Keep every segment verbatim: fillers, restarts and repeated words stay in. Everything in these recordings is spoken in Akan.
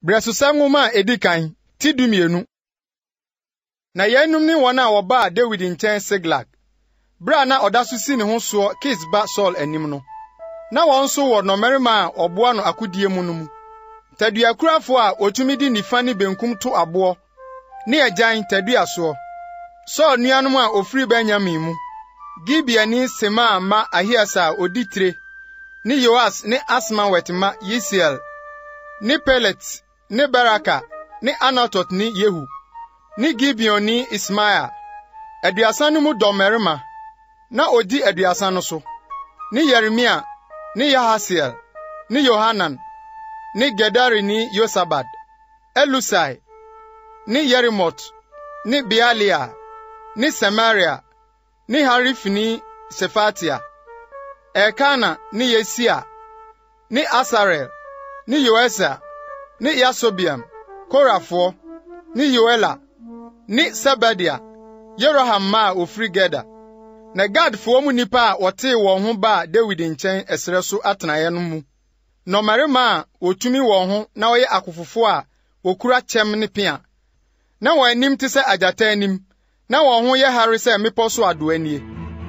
Bresusam nwoma edikan ti dumienu. Na yenum ni wona woba David nchen Siglag. Bra na odasusi ne ho so Kisba Saul anim no. Na won so wo no merima oboa no akodie mu no mu. Taduakurafo a otumi di nifa ne benkum to abo. Ne agyan tadua so. Saul nuanom a ofiri Benjamin mu. Gibea ni Sema ma Ahiasa oditire. Ni Yoas ni Asma wetima Yisiel. Ni Pelet, ni Baraka, ni Anatot ni Yehu. Ni Gibeon ni Ismael. Aduasa no mu domerima. Na odi aduasa no so. Ni Yeremia, ni Yahasiel, ni Yohanan, ni Gedari ni Yosabad. Elusai, ni Yerimot, ni Bealia, ni Samaria, ni Harif ni Sefatia. Ekana ni Yesia, ni Asarel, ni Yoesa, ni Yasobiam, Korafo, ni Yoela, ni Sebadia, Yeroham ma ofiri Geda. Na Gad fo mu nipa a wote won ho ba David nchen esere so atenaye no mu. No marima otumi won ho na oye akofofo a okura chem ne pia. Na won anim te se ajata anim, na won ho ye hare se mepo so ado anie.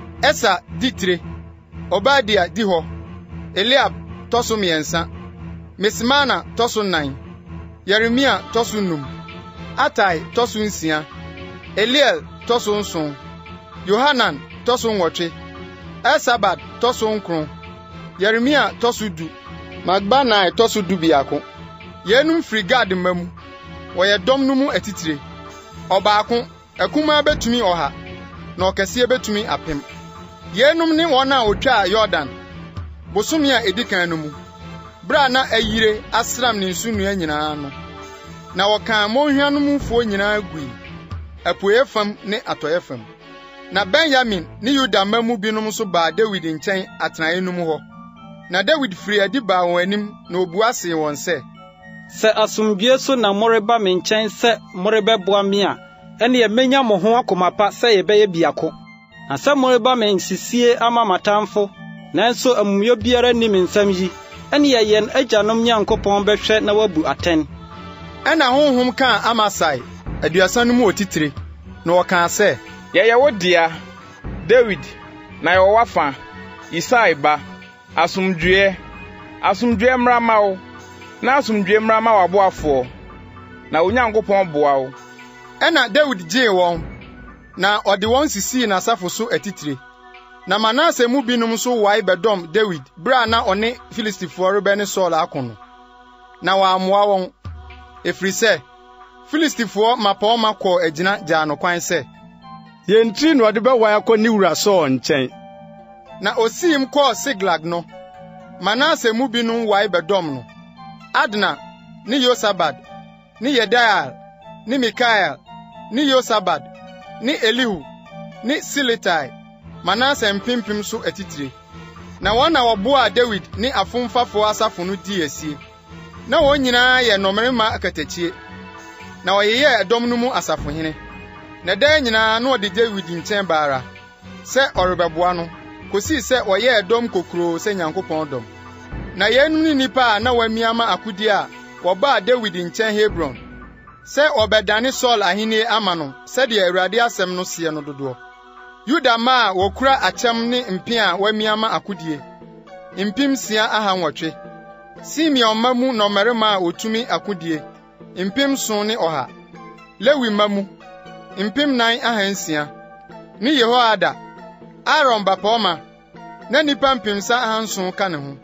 Esa ditire, Obadia di ho, Eliab toso miensa, Mismana toso nine, Yeremia toso num, Atai toso nsia, Eliel toso nson, Yohanan toso nwoche, Esabad toso nkron, Yeremia toso du, Magbana toso du biako. Yenum frigad mamu, woye dom no mu etitire. Obaako, ekuma betumi oha, na okese betumi apem. Yenum ni wona otwa Jordan. Bosomi a edikan no mu. Bra na ayire asram ne nsunu nyina no. Na wokan monhwanom fo nyina gui. Apoye fam ne atoye fam. Na Benjamin ni Yuda mamu binom so ba David nchen atenaye no mu ho. Na David firi adi ba won anim na obuase won se. Se asumdue so na moreba me nchen se morebeboa me a ene ye menya mo ho akomapa se ye beye biako. Na se moreba me nsisie ama matamfo nanso amumyo biara ni me nsam yi ene ye yen agyanom Nyankopɔn behwe na wabu aten. Ena honhom kan Amasai aduasa no mu otitire na wokan se ye ye wodia David na yo wafa Isai ba asumdue asumdue mramawo na asumdue mrama waboafo na Onyankopɔn boawo. Ena David je won na ode won sisi na asafo so atitire. Na Manase mu binum so wai bedom David bra na one Filistifo rebe ne Saul akono. Na wa amoa won efri se Filistifo mapo makọ agina gya no kwan se yentri no ode be wai akọ ni wura Saul nchen. Na osim kọ Siglag no Manase mu binum wai bedom no Adna ni Yosabad ni Yediael ni Mikael ni Yosabad ni Elihu ni Siletai. Manase mpimpim so atitire. Na wona woboa David ni afomfafo asafo no di asie. Na won nyina ye nomerema akatachie. Na oyeye edom no mu asafo hene. Na da nyina na ode David nchen baara. Se orebeboa no, kosi se oye edom kokro se Nyankopɔn dom. Na yenum ni nipa na wamiama akudi a woba David nchen Hebron. Se obedane Saul ahene ama no, se de Awurade asɛm no sie no dodo. Yuda ma wokura achem ni mpia wamiama akudie. Impim sia aha nwotwe. Simeon mamu no merema otumi akudie. Impim so ni oha. Lewi mamu. Impim nine aha nsia. Ni Yehoada. Aaron bapoma. Na nipa mpimsa aha nson ka ne ho.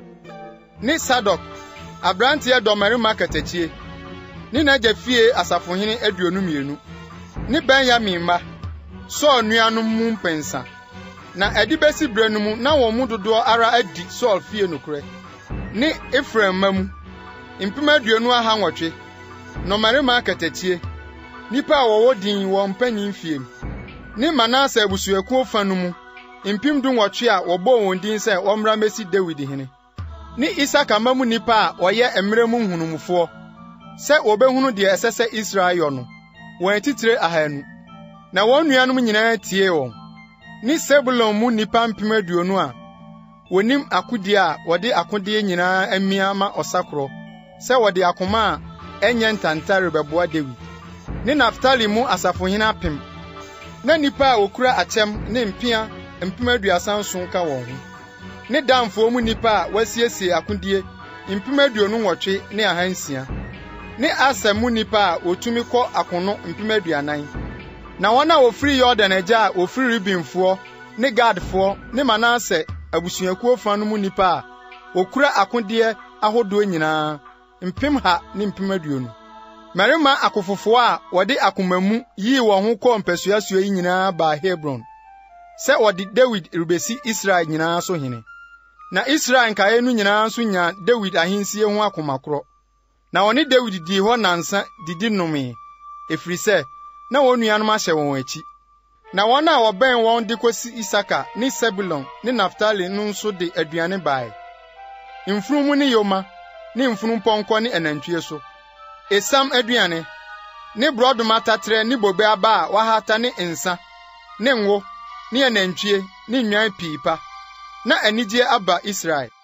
Ni Sadok. Abrantie do merema katachie. Ni najafie asafohene aduonu mienu. Ni Benjamin ma. Saul nuanom mu mpensa. Na adibesi brenu mu na won mu dodo ara adi Saul fie nokure. Ni Ephraim mamu. Impima aduonu aha nwotwe. No marima katachie. Nipa wowo din won panyin fie. Ni Manase abusuaku fanu mu. Impim du nwotwe a wobo won din se womra mesi David hene. Ni Isaka mamu nipa a oye emremu nhunumfo. Se obehunu de esese Israel no. Won titire ahanu. Na won nuanom nyina tie won. Ni Sebulon mu nipa mpem aduonu a wonim akudi a wode akode nyina amia ma osakro se wode akoma enye ntantare bɛboa David. Ne Naftali mu asafohene apem. Na nipa a okura akyɛm ne mpia mpem aduasa nson ka wɔn ho. Ne damfo mu nipa a wasiesie akodie mpem aduonu nwɔtwe ne ahansia. Ne asɛm mu nipa a otumi kɔ akono mpem aduanan. Na wɔn a ofiri Yordan agya a ofiri Ribinfoɔ ne Gadfoɔ ne Manase abusuakuo fa no mu nipa a okura akodie ahodoɔ nyinaa mpem ha ne mpem aduonu. Marima akofofo a wɔde akomamu yi wɔn ho kɔ mpɛsoasoa yi nyinaa ba Hebron sɛ wɔde David ribesi Israel nyinaa so hene. Na Israel nkae no nyinaa so nya David ahensie ho akomakoro. Na wɔne David di hɔ nansa didi nnome efiri sɛ na wɔn nuanom ahyɛ wɔn akyi. Na wɔn a wɔbɛn wɔn de kosi Isaka ne Sebulon ne Naftali no nso de aduane bae. Mfunumu ne yoma ne mfunumpɔnkɔ ne anantwie so. Esam aduane ne brodoma tatre ne bobe aba a wahata ne nsa ne ngo ne anantwie ne nwan piipa na anigye aba Israel.